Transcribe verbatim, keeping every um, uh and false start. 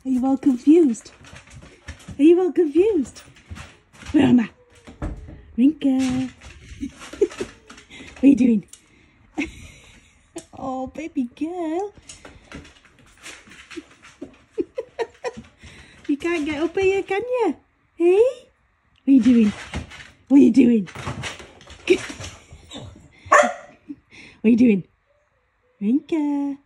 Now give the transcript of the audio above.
Are you all confused? Are you all confused? Where am I? Rinka. What are you doing? Oh, baby girl. You can't get up here, can you? Hey? What are you doing? What are you doing? What are you doing? Rinka.